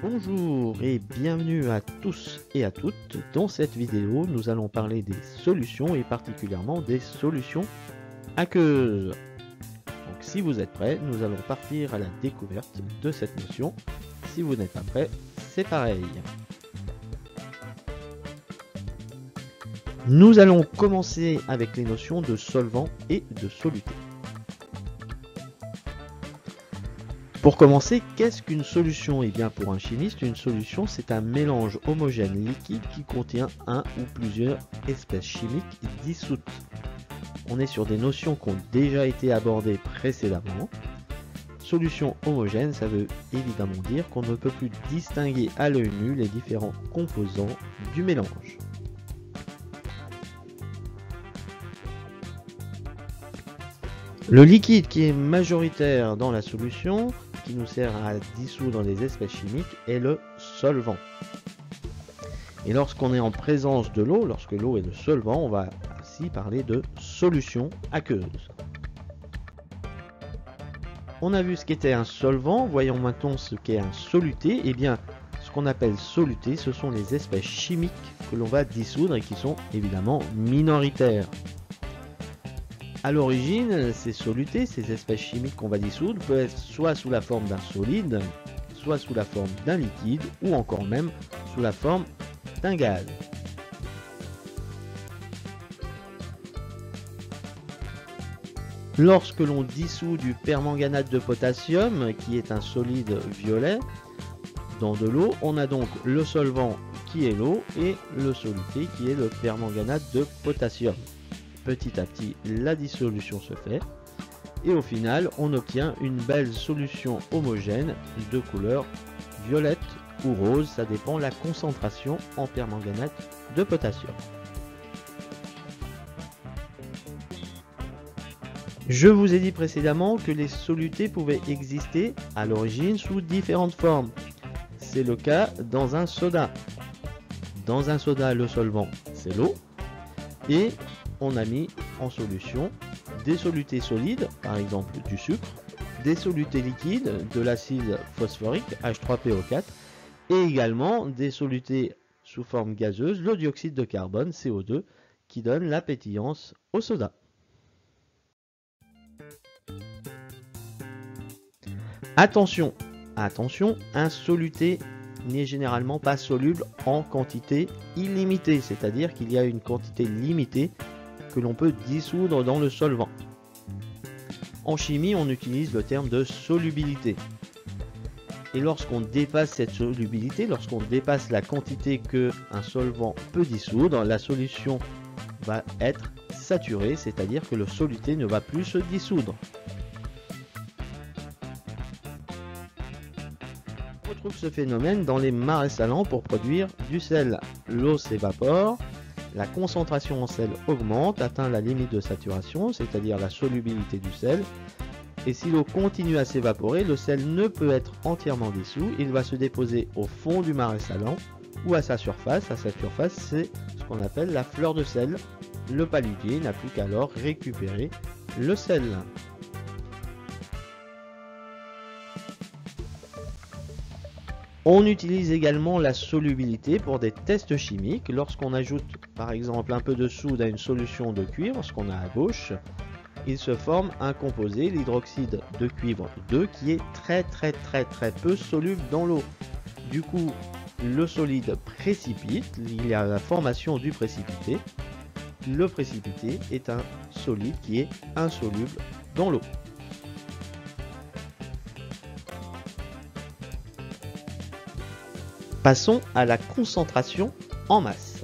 Bonjour et bienvenue à tous et à toutes. Dans cette vidéo, nous allons parler des solutions et particulièrement des solutions aqueuses. Donc si vous êtes prêts, nous allons partir à la découverte de cette notion. Si vous n'êtes pas prêts, c'est pareil. Nous allons commencer avec les notions de solvant et de soluté. Pour commencer, qu'est-ce qu'une solution? Eh bien, pour un chimiste, une solution, c'est un mélange homogène liquide qui contient un ou plusieurs espèces chimiques dissoutes. On est sur des notions qui ont déjà été abordées précédemment. Solution homogène, ça veut évidemment dire qu'on ne peut plus distinguer à l'œil nu les différents composants du mélange. Le liquide qui est majoritaire dans la solution, qui nous sert à dissoudre les espèces chimiques, est le solvant. Et lorsqu'on est en présence de l'eau, lorsque l'eau est le solvant, on va aussi parler de solution aqueuse. On a vu ce qu'était un solvant, voyons maintenant ce qu'est un soluté. Eh bien, ce qu'on appelle soluté, ce sont les espèces chimiques que l'on va dissoudre et qui sont évidemment minoritaires. À l'origine, ces solutés, ces espèces chimiques qu'on va dissoudre, peuvent être soit sous la forme d'un solide, soit sous la forme d'un liquide, ou encore même sous la forme d'un gaz. Lorsque l'on dissout du permanganate de potassium, qui est un solide violet, dans de l'eau, on a donc le solvant qui est l'eau et le soluté qui est le permanganate de potassium. Petit à petit, la dissolution se fait et au final, on obtient une belle solution homogène de couleur violette ou rose, ça dépend de la concentration en permanganate de potassium. Je vous ai dit précédemment que les solutés pouvaient exister à l'origine sous différentes formes. C'est le cas dans un soda. Dans un soda, le solvant, c'est l'eau et on a mis en solution des solutés solides, par exemple du sucre, des solutés liquides, de l'acide phosphorique, H3PO4, et également des solutés sous forme gazeuse, le dioxyde de carbone, CO2, qui donne la pétillance au soda. Attention, attention, un soluté n'est généralement pas soluble en quantité illimitée, c'est-à-dire qu'il y a une quantité limitée que l'on peut dissoudre dans le solvant. En chimie, on utilise le terme de solubilité. Et lorsqu'on dépasse cette solubilité, lorsqu'on dépasse la quantité que un solvant peut dissoudre, la solution va être saturée, c'est-à-dire que le soluté ne va plus se dissoudre. On retrouve ce phénomène dans les marais salants pour produire du sel. L'eau s'évapore, la concentration en sel augmente, atteint la limite de saturation, c'est-à-dire la solubilité du sel. Et si l'eau continue à s'évaporer, le sel ne peut être entièrement dissous, il va se déposer au fond du marais salant ou à sa surface. À cette surface, c'est ce qu'on appelle la fleur de sel. Le paludier n'a plus qu'à alors récupérer le sel. On utilise également la solubilité pour des tests chimiques. Lorsqu'on ajoute par exemple un peu de soude à une solution de cuivre, ce qu'on a à gauche, il se forme un composé, l'hydroxyde de cuivre 2, qui est très peu soluble dans l'eau. Du coup, le solide précipite, il y a la formation du précipité. Le précipité est un solide qui est insoluble dans l'eau. Passons à la concentration en masse.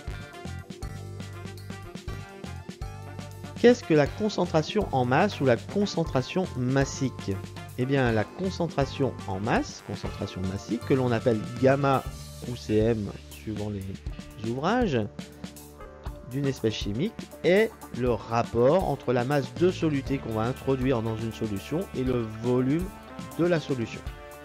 Qu'est-ce que la concentration en masse ou la concentration massique? Eh bien, la concentration en masse, concentration massique, que l'on appelle gamma ou Cm suivant les ouvrages, d'une espèce chimique, est le rapport entre la masse de soluté qu'on va introduire dans une solution et le volume de la solution.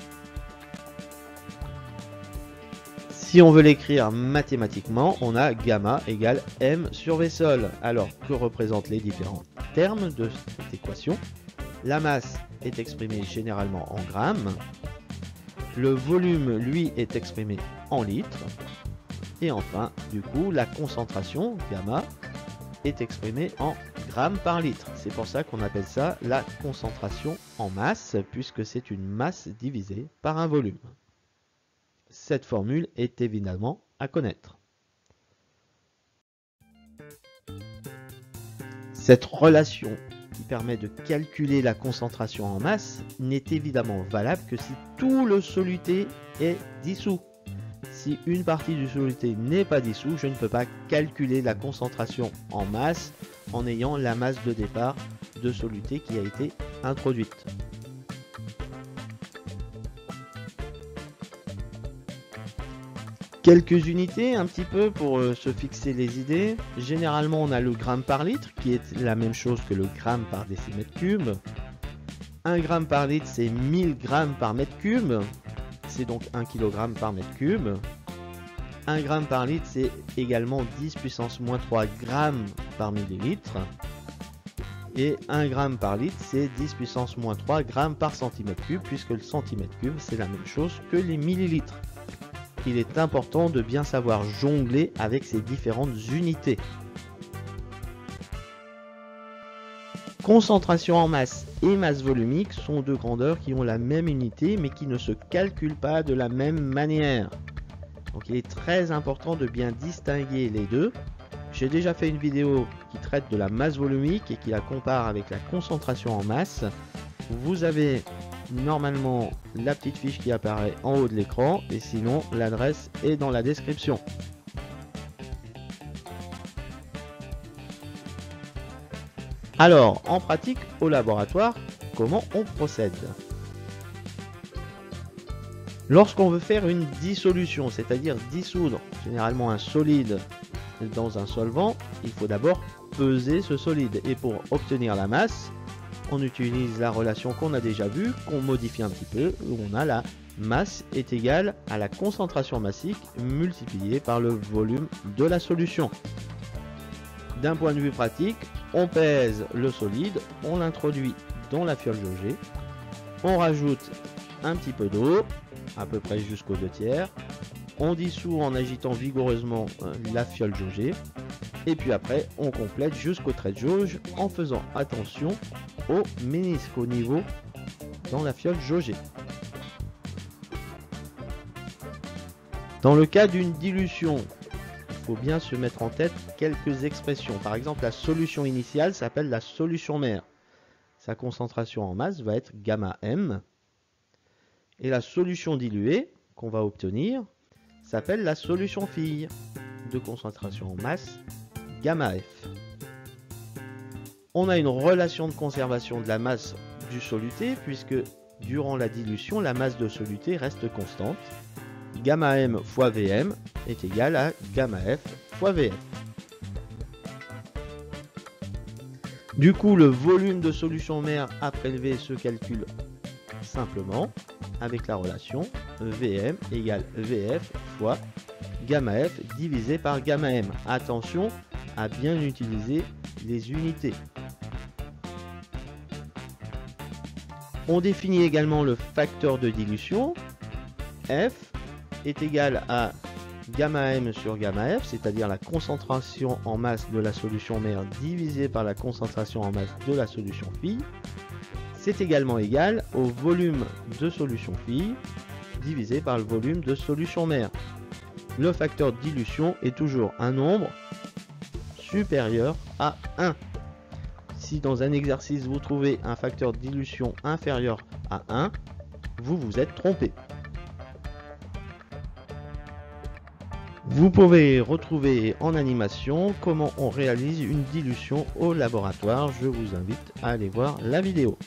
Si on veut l'écrire mathématiquement, on a gamma égale m sur v sol. Alors, que représentent les différents termes de cette équation? La masse est exprimée généralement en grammes. Le volume, lui, est exprimé en litres. Et enfin, du coup, la concentration, gamma, est exprimée en grammes par litre. C'est pour ça qu'on appelle ça la concentration en masse, puisque c'est une masse divisée par un volume. Cette formule est évidemment à connaître. Cette relation qui permet de calculer la concentration en masse n'est évidemment valable que si tout le soluté est dissous. Si une partie du soluté n'est pas dissous, je ne peux pas calculer la concentration en masse en ayant la masse de départ de soluté qui a été introduite. Quelques unités un petit peu pour se fixer les idées. Généralement on a le gramme par litre qui est la même chose que le gramme par décimètre cube. 1 gramme par litre c'est 1000 grammes par mètre cube. C'est donc 1 kg par mètre cube. 1 gramme par litre c'est également 10 puissance moins 3 grammes par millilitre. Et 1 gramme par litre c'est 10 puissance moins 3 grammes par centimètre cube, puisque le centimètre cube c'est la même chose que les millilitres. Il est important de bien savoir jongler avec ces différentes unités. Concentration en masse et masse volumique sont deux grandeurs qui ont la même unité mais qui ne se calculent pas de la même manière. Donc il est très important de bien distinguer les deux. J'ai déjà fait une vidéo qui traite de la masse volumique et qui la compare avec la concentration en masse. Vous avez normalement la petite fiche qui apparaît en haut de l'écran, et sinon l'adresse est dans la description. Alors, en pratique, au laboratoire, comment on procède? Lorsqu'on veut faire une dissolution, c'est-à-dire dissoudre généralement un solide dans un solvant, il faut d'abord peser ce solide. Et pour obtenir la masse, on utilise la relation qu'on a déjà vue, qu'on modifie un petit peu, où on a la masse est égale à la concentration massique multipliée par le volume de la solution. D'un point de vue pratique, on pèse le solide, on l'introduit dans la fiole jaugée, on rajoute un petit peu d'eau, à peu près jusqu'aux 2/3, on dissout en agitant vigoureusement la fiole jaugée, et puis après on complète jusqu'au trait de jauge en faisant attention au ménisque, au niveau dans la fiole jaugée. Dans le cas d'une dilution, il faut bien se mettre en tête quelques expressions. Par exemple, la solution initiale s'appelle la solution mère. Sa concentration en masse va être gamma M. Et la solution diluée qu'on va obtenir s'appelle la solution fille, de concentration en masse gamma F. On a une relation de conservation de la masse du soluté, puisque durant la dilution, la masse de soluté reste constante. Gamma M fois Vm est égal à gamma F fois Vf. Du coup, le volume de solution mère à prélever se calcule simplement avec la relation Vm égale Vf fois gamma F divisé par gamma M. Attention à bien utiliser les unités. On définit également le facteur de dilution. F est égal à gamma M sur gamma F, c'est-à-dire la concentration en masse de la solution mère divisée par la concentration en masse de la solution fille. C'est également égal au volume de solution fille divisé par le volume de solution mère. Le facteur de dilution est toujours un nombre supérieur à 1. Si dans un exercice vous trouvez un facteur de dilution inférieur à 1, vous vous êtes trompé. Vous pouvez retrouver en animation comment on réalise une dilution au laboratoire. Je vous invite à aller voir la vidéo.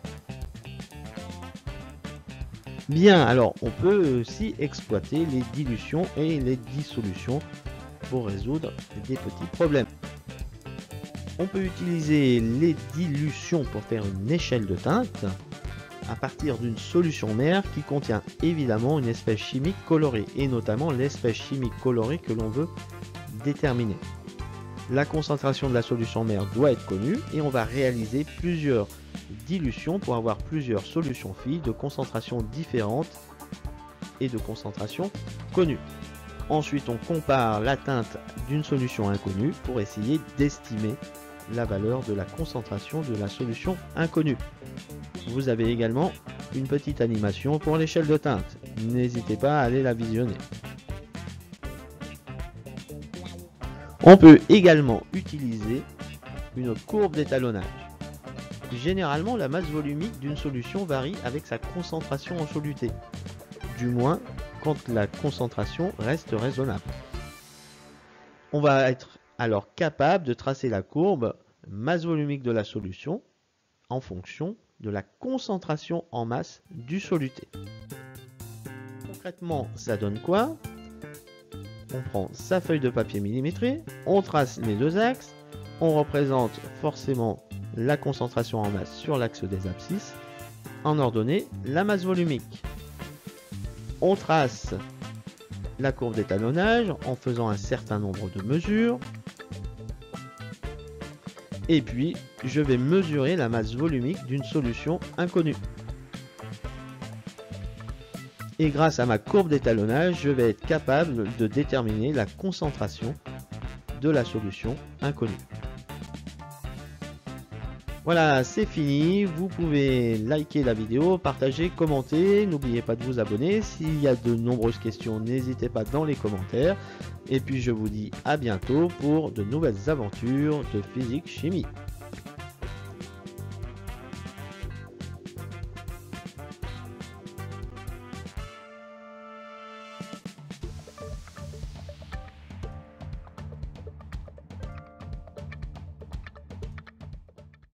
Bien, alors on peut aussi exploiter les dilutions et les dissolutions pour résoudre des petits problèmes. On peut utiliser les dilutions pour faire une échelle de teinte à partir d'une solution mère qui contient évidemment une espèce chimique colorée, et notamment l'espèce chimique colorée que l'on veut déterminer. La concentration de la solution mère doit être connue et on va réaliser plusieurs dilutions pour avoir plusieurs solutions filles de concentrations différentes et de concentration connus. Ensuite, on compare l'atteinte d'une solution inconnue pour essayer d'estimer la valeur de la concentration de la solution inconnue. Vous avez également une petite animation pour l'échelle de teinte. N'hésitez pas à aller la visionner. On peut également utiliser une courbe d'étalonnage. Généralement, la masse volumique d'une solution varie avec sa concentration en soluté, du moins quand la concentration reste raisonnable. On va être alors capable de tracer la courbe masse volumique de la solution en fonction de la concentration en masse du soluté. Concrètement, ça donne quoi? On prend sa feuille de papier millimétrée, on trace les deux axes, on représente forcément la concentration en masse sur l'axe des abscisses, en ordonnée la masse volumique. On trace la courbe d'étalonnage en faisant un certain nombre de mesures. Et puis, je vais mesurer la masse volumique d'une solution inconnue. Et grâce à ma courbe d'étalonnage, je vais être capable de déterminer la concentration de la solution inconnue. Voilà, c'est fini. Vous pouvez liker la vidéo, partager, commenter. N'oubliez pas de vous abonner. S'il y a de nombreuses questions, n'hésitez pas dans les commentaires. Et puis je vous dis à bientôt pour de nouvelles aventures de physique-chimie.